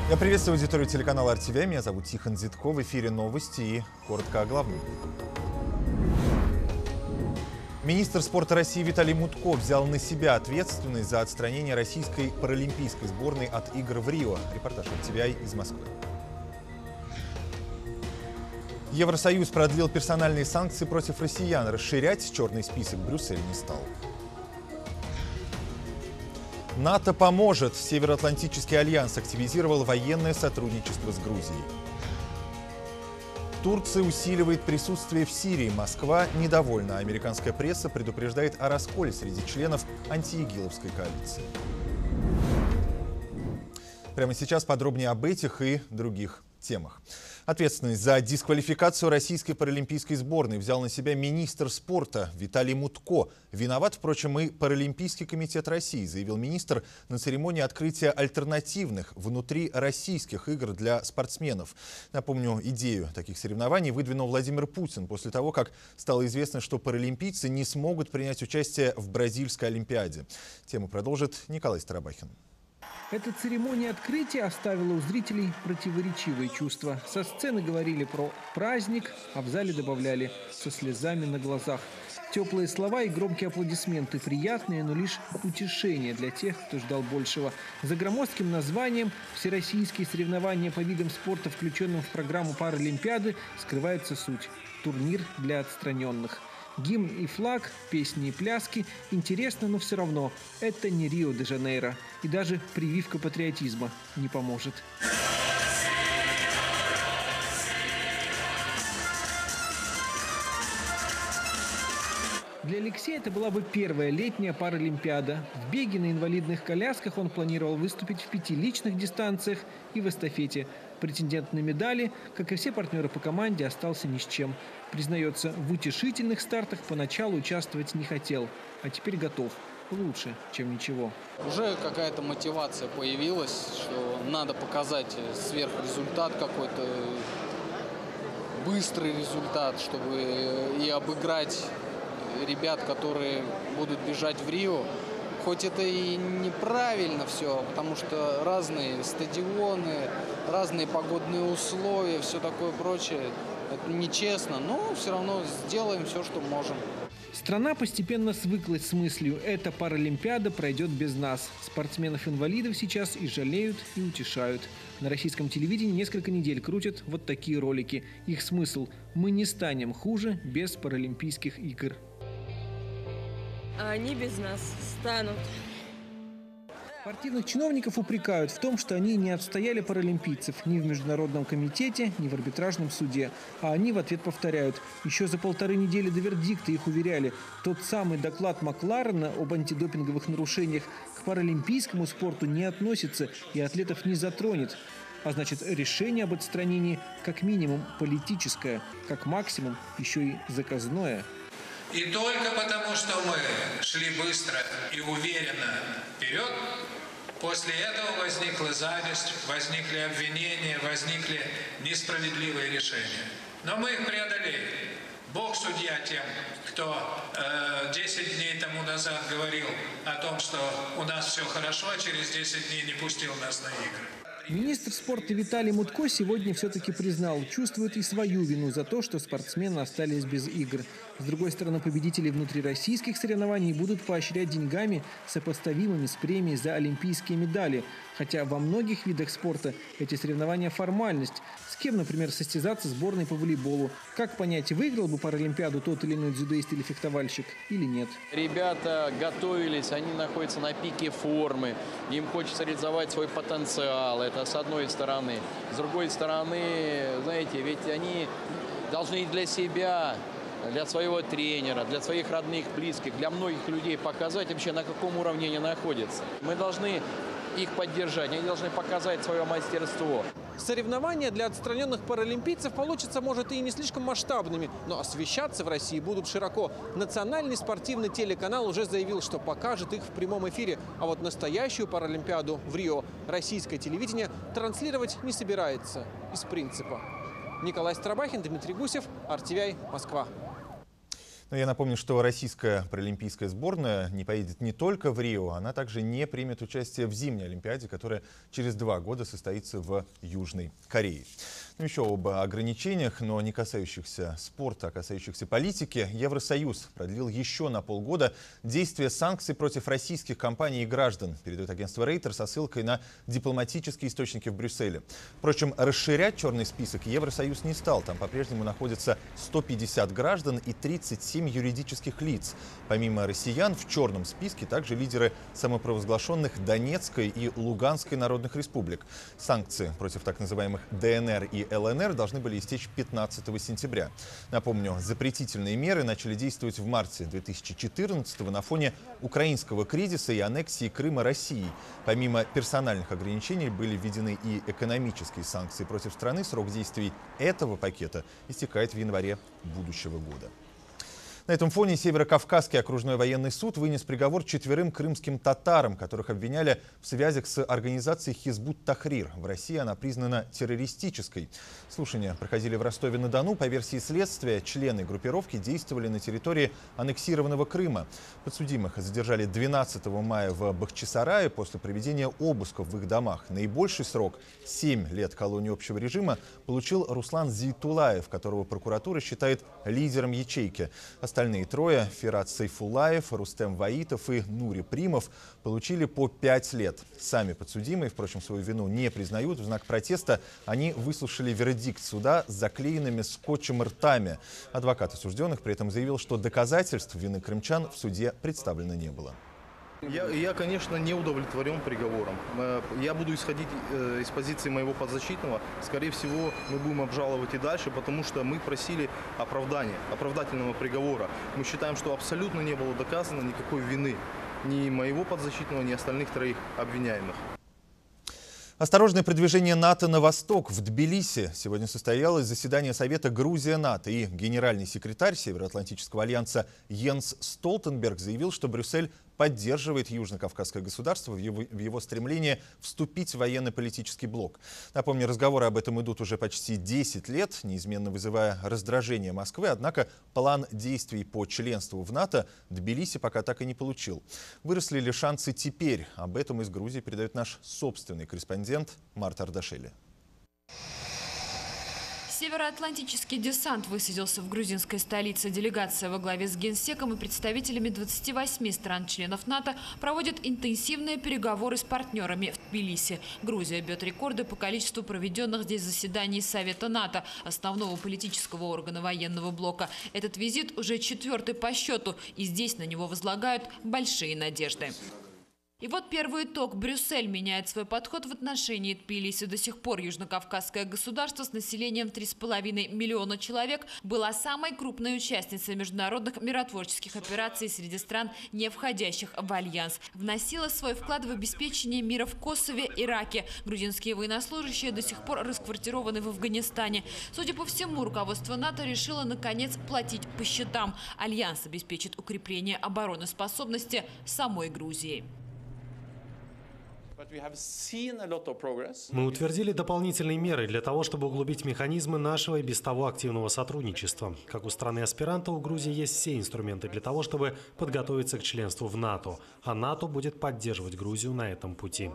Я приветствую аудиторию телеканала РТВ. Меня зовут Тихон Зитко. В эфире новости и коротко о главном. Министр спорта России Виталий Мутко взял на себя ответственность за отстранение российской паралимпийской сборной от игр в Рио. Репортаж РТВ из Москвы. Евросоюз продлил персональные санкции против россиян. Расширять черный список Брюссель не стал. НАТО поможет. Североатлантический альянс активизировал военное сотрудничество с Грузией. Турция усиливает присутствие в Сирии. Москва недовольна. Американская пресса предупреждает о расколе среди членов антиигиловской коалиции. Прямо сейчас подробнее об этих и других темах. Ответственность за дисквалификацию российской паралимпийской сборной взял на себя министр спорта Виталий Мутко. Виноват, впрочем, и Паралимпийский комитет России, заявил министр на церемонии открытия альтернативных внутрироссийских игр для спортсменов. Напомню, идею таких соревнований выдвинул Владимир Путин после того, как стало известно, что паралимпийцы не смогут принять участие в Бразильской Олимпиаде. Тему продолжит Николай Старобахин. Эта церемония открытия оставила у зрителей противоречивые чувства. Со сцены говорили про праздник, а в зале добавляли «со слезами на глазах». Теплые слова и громкие аплодисменты приятные, но лишь утешение для тех, кто ждал большего. За громоздким названием «Всероссийские соревнования по видам спорта, включенным в программу Паралимпиады», скрывается суть – турнир для отстраненных. Гимн и флаг, песни и пляски интересно, но все равно это не Рио-де-Жанейро. И даже прививка патриотизма не поможет. Для Алексея это была бы первая летняя Паралимпиада. В беге на инвалидных колясках он планировал выступить в 5 личных дистанциях и в эстафете. Претендент на медали, как и все партнеры по команде, остался ни с чем. Признается, в утешительных стартах поначалу участвовать не хотел, а теперь готов. Лучше, чем ничего. Уже какая-то мотивация появилась, что надо показать сверхрезультат какой-то, быстрый результат, чтобы и обыграть ребят, которые будут бежать в Рио. Хоть это и неправильно все, потому что разные стадионы, разные погодные условия, все такое прочее. Это нечестно, но все равно сделаем все, что можем. Страна постепенно свыклась с мыслью «эта Паралимпиада пройдет без нас». Спортсменов-инвалидов сейчас и жалеют, и утешают. На российском телевидении несколько недель крутят вот такие ролики. Их смысл – мы не станем хуже без Паралимпийских игр. А они без нас станут. Партийных чиновников упрекают в том, что они не отстояли паралимпийцев ни в Международном комитете, ни в арбитражном суде. А они в ответ повторяют. Еще за 1,5 недели до вердикта их уверяли, тот самый доклад Макларена об антидопинговых нарушениях к паралимпийскому спорту не относится и атлетов не затронет. А значит, решение об отстранении как минимум политическое, как максимум еще и заказное. И только потому, что мы шли быстро и уверенно вперед, после этого возникла зависть, возникли обвинения, возникли несправедливые решения. Но мы их преодолели. Бог судья тем, кто 10 дней тому назад говорил о том, что у нас все хорошо, а через 10 дней не пустил нас на игры. Министр спорта Виталий Мутко сегодня все-таки признал, чувствует и свою вину за то, что спортсмены остались без игр. С другой стороны, победители внутрироссийских соревнований будут поощрять деньгами, сопоставимыми с премией за олимпийские медали. Хотя во многих видах спорта эти соревнования – формальность. С кем, например, состязаться сборной по волейболу? Как понять, выиграл бы Паралимпиаду тот или иной дзюдоист или фехтовальщик или нет? Ребята готовились, они находятся на пике формы, им хочется реализовать свой потенциал. Это с одной стороны. С другой стороны, знаете, ведь они должны и для себя, для своего тренера, для своих родных, близких, для многих людей показать вообще, на каком уровне они находятся. Мы должны их поддержать, они должны показать свое мастерство. Соревнования для отстраненных паралимпийцев получатся, может, и не слишком масштабными, но освещаться в России будут широко. Национальный спортивный телеканал уже заявил, что покажет их в прямом эфире. А вот настоящую Паралимпиаду в Рио российское телевидение транслировать не собирается из принципа. Николай Старобахин, Дмитрий Гусев, РТВ, Москва. Но я напомню, что российская паралимпийская сборная не поедет не только в Рио, она также не примет участие в зимней Олимпиаде, которая через 2 года состоится в Южной Корее. Ну, еще об ограничениях, но не касающихся спорта, а касающихся политики. Евросоюз продлил еще на полгода действие санкций против российских компаний и граждан, передает агентство Рейтер со ссылкой на дипломатические источники в Брюсселе. Впрочем, расширять черный список Евросоюз не стал. Там по-прежнему находятся 150 граждан и 37 юридических лиц. Помимо россиян, в черном списке также лидеры самопровозглашенных Донецкой и Луганской народных республик. Санкции против так называемых ДНР и ЛНР должны были истечь 15 сентября. Напомню, запретительные меры начали действовать в марте 2014 на фоне украинского кризиса и аннексии Крыма Россией. Помимо персональных ограничений были введены и экономические санкции против страны. Срок действий этого пакета истекает в январе будущего года. На этом фоне Северокавказский окружной военный суд вынес приговор 4 крымским татарам, которых обвиняли в связях с организацией Хизбут-Тахрир. В России она признана террористической. Слушания проходили в Ростове-на-Дону. По версии следствия, члены группировки действовали на территории аннексированного Крыма. Подсудимых задержали 12 мая в Бахчисарае после проведения обысков в их домах. Наибольший срок – 7 лет колонии общего режима получил Руслан Зейтулаев, которого прокуратура считает лидером ячейки. Остальные трое – Фират Сайфулаев, Рустем Ваитов и Нури Примов – получили по 5 лет. Сами подсудимые, впрочем, свою вину не признают. В знак протеста они выслушали вердикт суда с заклеенными скотчем ртами. Адвокат осужденных при этом заявил, что доказательств вины крымчан в суде представлено не было. Я, конечно, не удовлетворен приговором. Я буду исходить из позиции моего подзащитного. Скорее всего, мы будем обжаловать и дальше, потому что мы просили оправдательного приговора. Мы считаем, что абсолютно не было доказано никакой вины ни моего подзащитного, ни остальных 3 обвиняемых. Осторожное продвижение НАТО на восток. В Тбилиси сегодня состоялось заседание Совета Грузия-НАТО. И генеральный секретарь Североатлантического альянса Йенс Столтенберг заявил, что Брюссель поддерживает Южно-Кавказское государство в его стремлении вступить в военно-политический блок. Напомню, разговоры об этом идут уже почти 10 лет, неизменно вызывая раздражение Москвы. Однако план действий по членству в НАТО Тбилиси пока так и не получил. Выросли ли шансы теперь? Об этом из Грузии передает наш собственный корреспондент Марта Ардашели. Североатлантический десант высадился в грузинской столице. Делегация во главе с генсеком и представителями 28 стран-членов НАТО проводит интенсивные переговоры с партнерами в Тбилиси. Грузия бьет рекорды по количеству проведенных здесь заседаний Совета НАТО, основного политического органа военного блока. Этот визит уже 4-й по счету, и здесь на него возлагают большие надежды. И вот первый итог. Брюссель меняет свой подход в отношении Тбилиси. До сих пор Южно-Кавказское государство с населением 3,5 миллиона человек была самой крупной участницей международных миротворческих операций среди стран, не входящих в альянс. Вносила свой вклад в обеспечение мира в Косове, Ираке. Грузинские военнослужащие до сих пор расквартированы в Афганистане. Судя по всему, руководство НАТО решило наконец платить по счетам. Альянс обеспечит укрепление обороноспособности самой Грузии. Мы утвердили дополнительные меры для того, чтобы углубить механизмы нашего и без того активного сотрудничества. Как у страны-аспиранта, у Грузии есть все инструменты для того, чтобы подготовиться к членству в НАТО. А НАТО будет поддерживать Грузию на этом пути.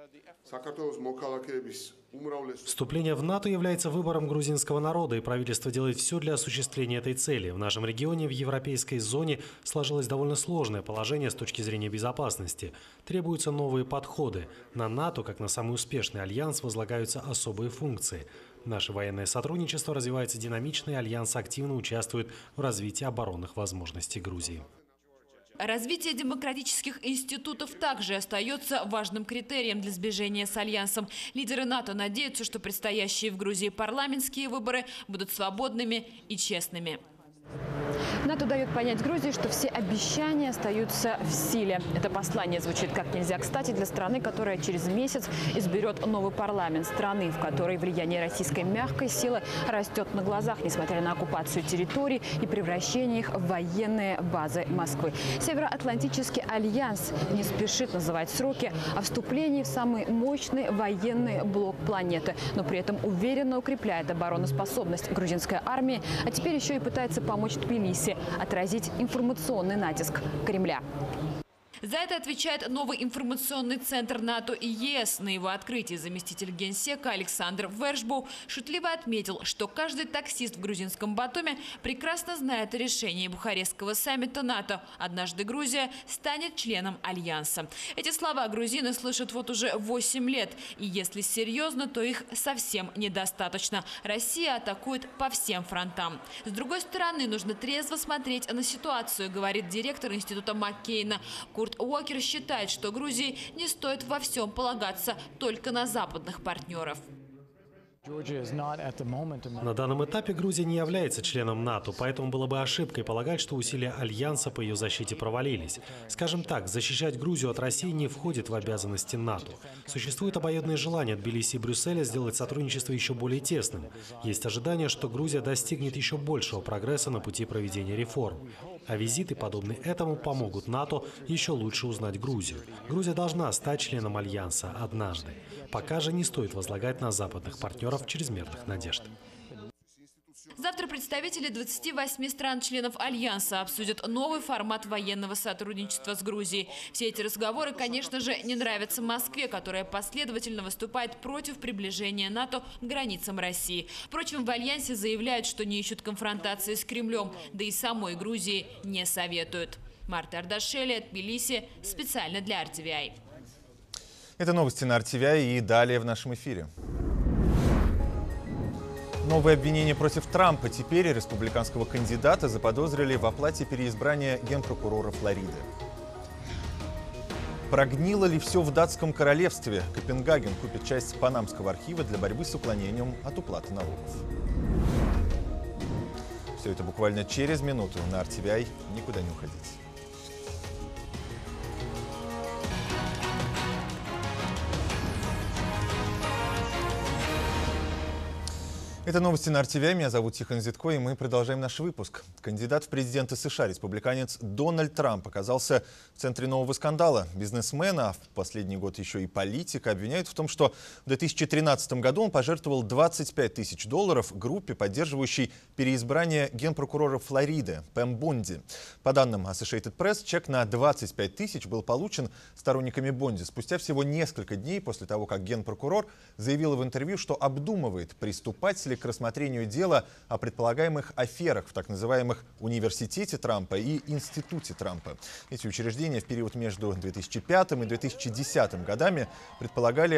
Вступление в НАТО является выбором грузинского народа, и правительство делает все для осуществления этой цели. В нашем регионе, в европейской зоне, сложилось довольно сложное положение с точки зрения безопасности. Требуются новые подходы. На НАТО, как на самый успешный альянс, возлагаются особые функции. Наше военное сотрудничество развивается динамично, и альянс активно участвует в развитии оборонных возможностей Грузии. Развитие демократических институтов также остается важным критерием для сближения с Альянсом. Лидеры НАТО надеются, что предстоящие в Грузии парламентские выборы будут свободными и честными. НАТО дает понять Грузии, что все обещания остаются в силе. Это послание звучит как нельзя кстати для страны, которая через месяц изберет новый парламент. Страны, в которой влияние российской мягкой силы растет на глазах, несмотря на оккупацию территорий и превращение их в военные базы Москвы. Североатлантический альянс не спешит называть сроки о вступлении в самый мощный военный блок планеты, но при этом уверенно укрепляет обороноспособность грузинской армии, а теперь еще и пытается помочь Тбилиси возможности отразить информационный натиск Кремля. За это отвечает новый информационный центр НАТО и ЕС. На его открытии заместитель генсека Александр Вершбоу шутливо отметил, что каждый таксист в грузинском Батуми прекрасно знает о решении Бухарестского саммита НАТО. Однажды Грузия станет членом Альянса. Эти слова грузины слышат вот уже 8 лет. И если серьезно, то их совсем недостаточно. Россия атакует по всем фронтам. С другой стороны, нужно трезво смотреть на ситуацию, говорит директор института Маккейна. Курт Уокер считает, что Грузии не стоит во всем полагаться только на западных партнеров. На данном этапе Грузия не является членом НАТО, поэтому было бы ошибкой полагать, что усилия Альянса по ее защите провалились. Скажем так, защищать Грузию от России не входит в обязанности НАТО. Существует обоюдное желание Тбилиси и Брюсселя сделать сотрудничество еще более тесным. Есть ожидание, что Грузия достигнет еще большего прогресса на пути проведения реформ. А визиты, подобные этому, помогут НАТО еще лучше узнать Грузию. Грузия должна стать членом Альянса однажды. Пока же не стоит возлагать на западных партнеров чрезмерных надежд. Завтра представители 28 стран-членов Альянса обсудят новый формат военного сотрудничества с Грузией. Все эти разговоры, конечно же, не нравятся Москве, которая последовательно выступает против приближения НАТО к границам России. Впрочем, в Альянсе заявляют, что не ищут конфронтации с Кремлем, да и самой Грузии не советуют. Марта Ардашели, Тбилиси, специально для RTVI. Это новости на RTVI и далее в нашем эфире. Новые обвинения против Трампа. Теперь республиканского кандидата заподозрили в оплате переизбрания генпрокурора Флориды. Прогнило ли все в датском королевстве? Копенгаген купит часть панамского архива для борьбы с уклонением от уплаты налогов. Все это буквально через минуту на RTVI. Никуда не уходите. Это новости на RTVI. Меня зовут Тихон Зитко, и мы продолжаем наш выпуск. Кандидат в президенты США, республиканец Дональд Трамп, оказался в центре нового скандала. Бизнесмена, а в последний год еще и политика, обвиняют в том, что в 2013 году он пожертвовал $25 тысяч группе, поддерживающей переизбрание генпрокурора Флориды Пэм Бонди. По данным Associated Press, чек на 25 тысяч был получен сторонниками Бонди спустя всего несколько дней после того, как генпрокурор заявил в интервью, что обдумывает, приступать ли к рассмотрению дела о предполагаемых аферах в так называемых университете Трампа и институте Трампа. Эти учреждения в период между 2005 и 2010 годами предлагали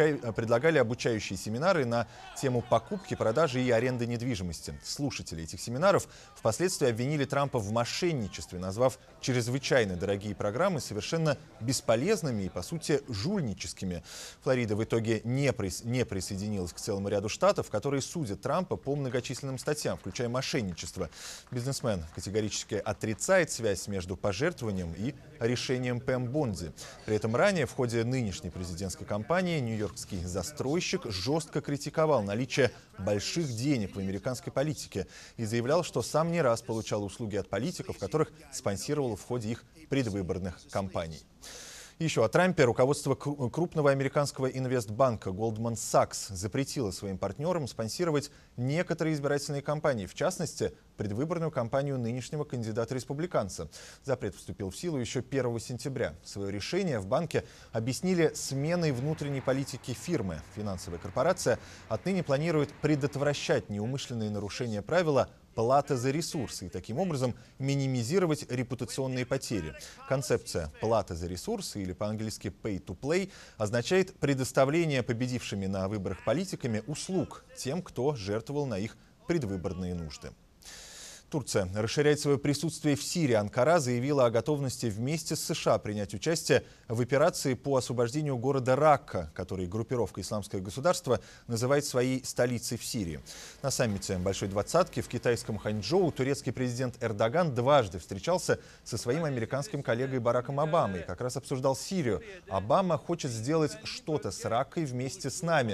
обучающие семинары на тему покупки, продажи и аренды недвижимости. Слушатели этих семинаров впоследствии обвинили Трампа в мошенничестве, назвав чрезвычайно дорогие программы совершенно бесполезными и, по сути, жульническими. Флорида в итоге не присоединилась к целому ряду штатов, которые судят Трампа по многочисленным статьям, включая мошенничество. Бизнесмен категорически отрицает связь между пожертвованием и решением Пэм Бонди. При этом ранее, в ходе нынешней президентской кампании, нью-йоркский застройщик жестко критиковал наличие больших денег в американской политике и заявлял, что сам не раз получал услуги от политиков, которых спонсировал в ходе их предвыборных кампаний. Еще о Трампе. Руководство крупного американского инвестбанка Goldman Sachs запретило своим партнерам спонсировать некоторые избирательные кампании, в частности, предвыборную кампанию нынешнего кандидата-республиканца. Запрет вступил в силу еще 1 сентября. Свое решение в банке объяснили сменой внутренней политики фирмы. Финансовая корпорация отныне планирует предотвращать неумышленные нарушения правила плата за ресурсы и таким образом минимизировать репутационные потери. Концепция «плата за ресурсы» или по-английски «pay to play» означает предоставление победившими на выборах политиками услуг тем, кто жертвовал на их предвыборные нужды. Турция расширяет свое присутствие в Сирии. Анкара заявила о готовности вместе с США принять участие в операции по освобождению города Ракка, который группировка «Исламское государство» называет своей столицей в Сирии. На саммите Большой Двадцатки в китайском Ханчжоу турецкий президент Эрдоган дважды встречался со своим американским коллегой Бараком Обамой и как раз обсуждал Сирию. Обама хочет сделать что-то с Раккой вместе с нами.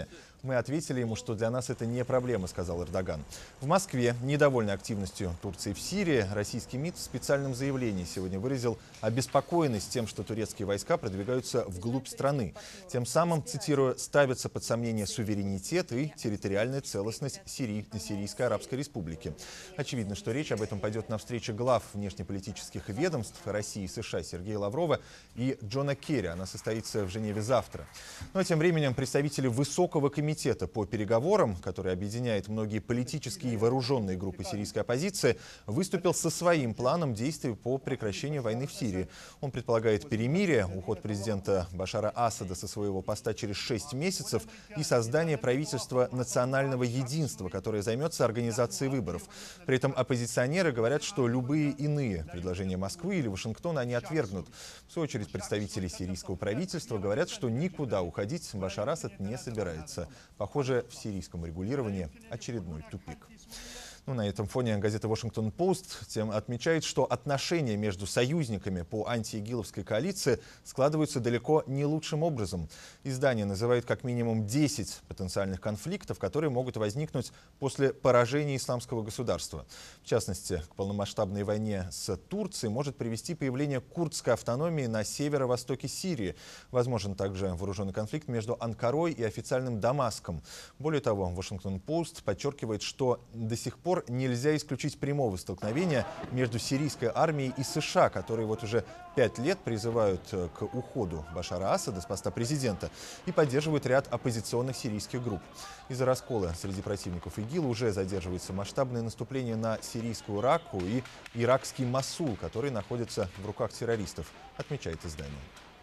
Мы ответили ему, что для нас это не проблема, сказал Эрдоган. В Москве, недовольный активностью Турции в Сирии, российский МИД в специальном заявлении сегодня выразил обеспокоенность тем, что турецкие войска продвигаются вглубь страны. Тем самым, цитирую, ставятся под сомнение суверенитет и территориальная целостность Сирийской Арабской Республики. Очевидно, что речь об этом пойдет на встрече глав внешнеполитических ведомств России и США Сергея Лаврова и Джона Керри. Она состоится в Женеве завтра. Но тем временем представители Высокого комитета по переговорам, который объединяет многие политические и вооруженные группы сирийской оппозиции, выступил со своим планом действий по прекращению войны в Сирии. Он предполагает перемирие, уход президента Башара Асада со своего поста через 6 месяцев и создание правительства национального единства, которое займется организацией выборов. При этом оппозиционеры говорят, что любые иные предложения Москвы или Вашингтона они отвергнут. В свою очередь представители сирийского правительства говорят, что никуда уходить Башар Асад не собирается. Похоже, в сирийском регулировании очередной тупик. На этом фоне газета «Вашингтон Пост» отмечает, что отношения между союзниками по антиигиловской коалиции складываются далеко не лучшим образом. Издание называет как минимум 10 потенциальных конфликтов, которые могут возникнуть после поражения исламского государства. В частности, к полномасштабной войне с Турцией может привести появление курдской автономии на северо-востоке Сирии. Возможен также вооруженный конфликт между Анкарой и официальным Дамаском. Более того, «Вашингтон Пост» подчеркивает, что до сих пор нельзя исключить прямого столкновения между сирийской армией и США, которые вот уже 5 лет призывают к уходу Башара Асада с поста президента и поддерживают ряд оппозиционных сирийских групп. Из-за раскола среди противников ИГИЛ уже задерживается масштабное наступление на сирийскую Ракку и иракский Мосул, которые находятся в руках террористов, отмечает издание.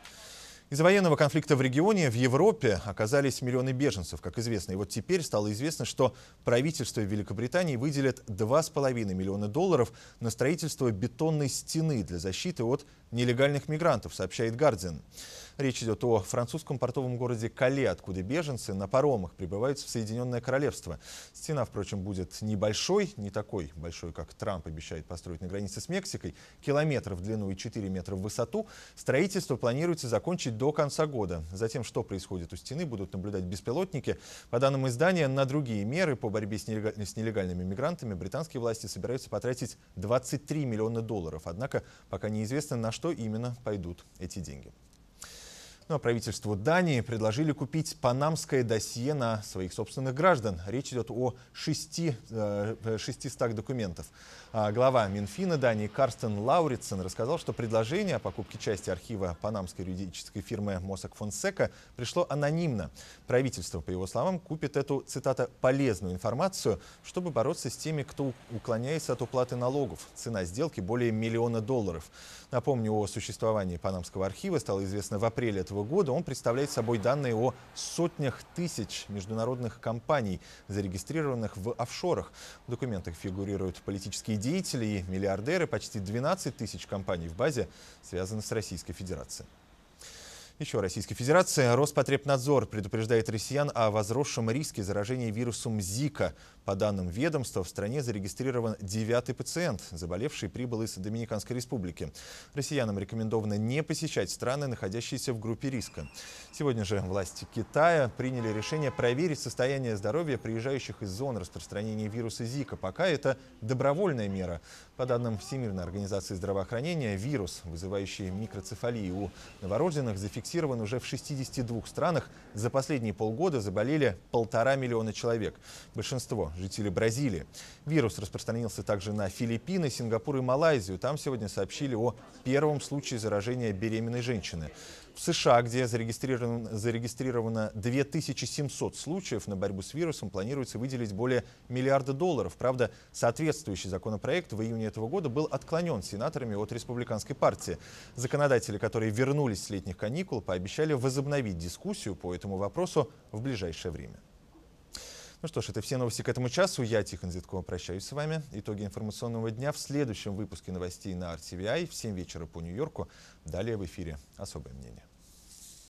Из-за военного конфликта в регионе в Европе оказались миллионы беженцев, как известно. И вот теперь стало известно, что правительство Великобритании выделит $2,5 миллиона на строительство бетонной стены для защиты от нелегальных мигрантов, сообщает «Гардиан». Речь идет о французском портовом городе Кале, откуда беженцы на паромах прибывают в Соединенное Королевство. Стена, впрочем, будет небольшой, не такой большой, как Трамп обещает построить на границе с Мексикой, километр в длину и 4 метра в высоту. Строительство планируется закончить до конца года. Затем, что происходит у стены, будут наблюдать беспилотники. По данным издания, на другие меры по борьбе с нелегальными мигрантами британские власти собираются потратить $23 миллиона. Однако пока неизвестно, на что именно пойдут эти деньги. Ну а правительству Дании предложили купить панамское досье на своих собственных граждан. Речь идет о 600 документах. Глава Минфина Дании Карстен Лауритсен рассказал, что предложение о покупке части архива панамской юридической фирмы Mossack Fonseca пришло анонимно. Правительство, по его словам, купит эту, цитата, полезную информацию, чтобы бороться с теми, кто уклоняется от уплаты налогов. Цена сделки более $1 миллиона. Напомню, о существовании панамского архива стало известно в апреле этого года. Он представляет собой данные о сотнях тысяч международных компаний, зарегистрированных в офшорах. В документах фигурируют политические деятели и миллиардеры. Почти 12 тысяч компаний в базе связаны с Российской Федерацией. Еще Российской Федерации. Роспотребнадзор предупреждает россиян о возросшем риске заражения вирусом Зика. По данным ведомства, в стране зарегистрирован 9-й пациент, заболевший прибыл из Доминиканской Республики. Россиянам рекомендовано не посещать страны, находящиеся в группе риска. Сегодня же власти Китая приняли решение проверить состояние здоровья приезжающих из зон распространения вируса Зика. Пока это добровольная мера. По данным Всемирной организации здравоохранения, вирус, вызывающий микроцефалию у новорожденных, зафиксирован уже в 62 странах. За последние полгода заболели 1,5 миллиона человек. Большинство – жители Бразилии. Вирус распространился также на Филиппины, Сингапур и Малайзию. Там сегодня сообщили о первом случае заражения беременной женщины. В США, где зарегистрировано 2700 случаев, на борьбу с вирусом планируется выделить более $1 миллиарда. Правда, соответствующий законопроект в июне этого года был отклонен сенаторами от республиканской партии. Законодатели, которые вернулись с летних каникул, пообещали возобновить дискуссию по этому вопросу в ближайшее время. Ну что ж, это все новости к этому часу. Я, Тихон Зиткова, прощаюсь с вами. Итоги информационного дня в следующем выпуске новостей на RTVI в 7 вечера по Нью-Йорку. Далее в эфире «Особое мнение».